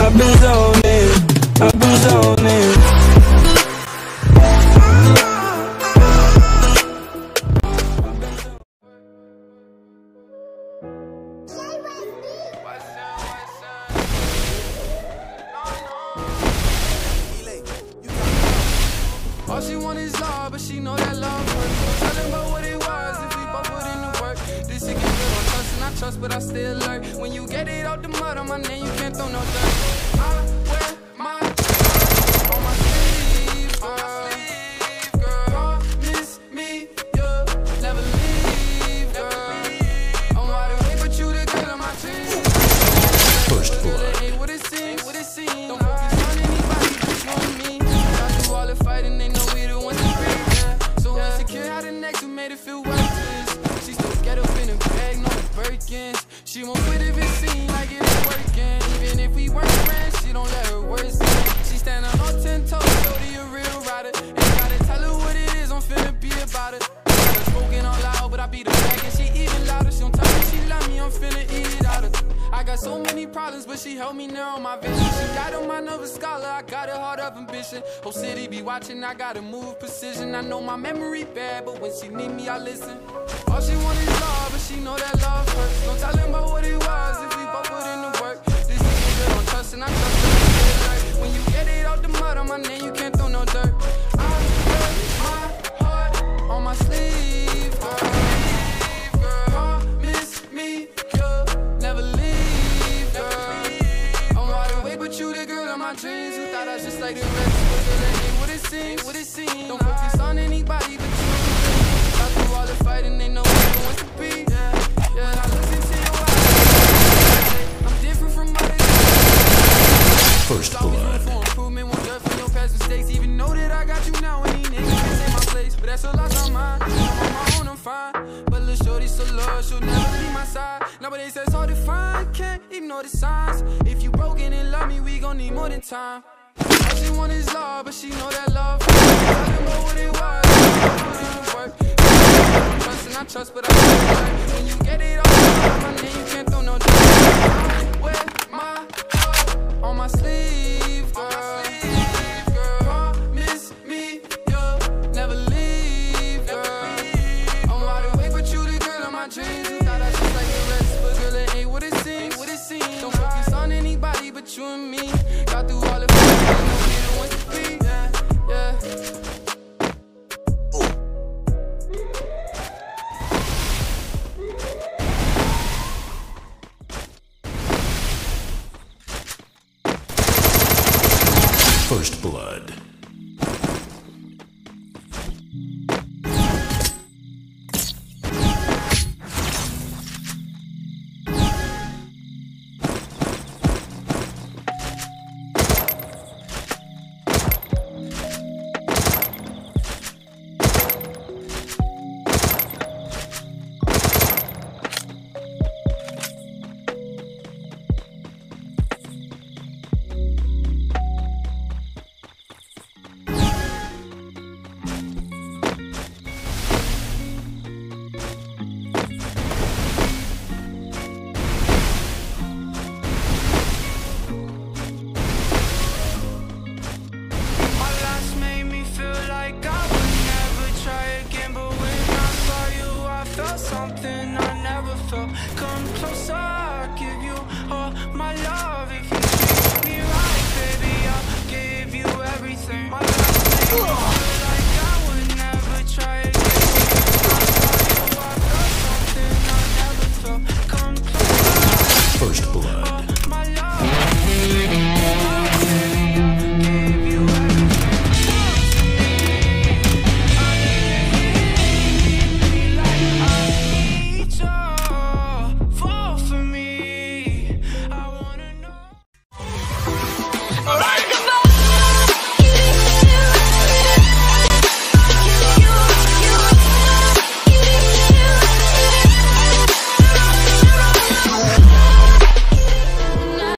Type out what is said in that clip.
I've been zoning, I've been zoning. All she want is love, but she know that love hurts. Don't tell him about what it was if we both put in the work. This shit get real on trust and I trust, but I still lurk. When you get it out the mud on my name, you can't throw no dirt. I wear my heart on my sleeve, girl. Promise me you'll never leave, girl. I'm wide awake, but you the girl of my dreams. First blood. Ain't what it seems, what it seems. Don't focus on anybody but you and me. I do all the fighting, they know we the ones to break, yeah. So insecure how the next who made it feel worthless. She still get up in a bag, no Birkins. She won't quit if it seems like it's working. Even if we weren't friends, she don't let her words in. She stand on all 10 toes, so the a real rider. Ain't gotta tell her what it is, I'm finna be about it. Got her spoken all loud, but I beat her back and she even louder. She don't tell me she love me, I'm finna eat it out of. I got so many problems, but she helped me narrow my vision. She got on my nerve a scholar, I got a heart of ambition. Whole city be watching, I gotta move precision. I know my memory bad, but when she need me, I listen. All she want is love, but she know that love hurts. Don't tell him about what it was if we both put in the work. This nigga good on trust and I trust her. When you get it out the mud on my name, you can't throw no dirt. I wear my heart on my sleeve, girl. Promise me you'll never leave, girl. I'm wide awake, but you the girl of my dreams. You thought I was just like the rest, but girl, it ain't what it seems, what it seems. Don't focus on anybody but you. I do all the fighting, they know what wants to be. Yeah, I listen to your eyes. I'm different from others. First blood. For improvement, won't judge for your past mistakes. Even know that I got you now, and these niggas can't take my place. But that's a loss on mine. I'm on my own, I'm fine. But little shorty so low, she'll never leave my side. Nowadays it's hard to find, can't ignore the signs. If you broken and love me, we gon' need more than time. All she want is love, but she know that love. I don't know what it was. Work. Trust and I trust, but I don't. When you get it all, my name, you can't throw no dirt. I wear my heart on my sleeve, girl. Promise me you'll never leave, girl. I'm wide awake, but you the girl of my dreams. You thought I just like the rest, but girl, it ain't what it seems, what it seems. Don't focus on anybody but you and me. Got through all the things, they know we the ones to be. Yeah, yeah. First blood.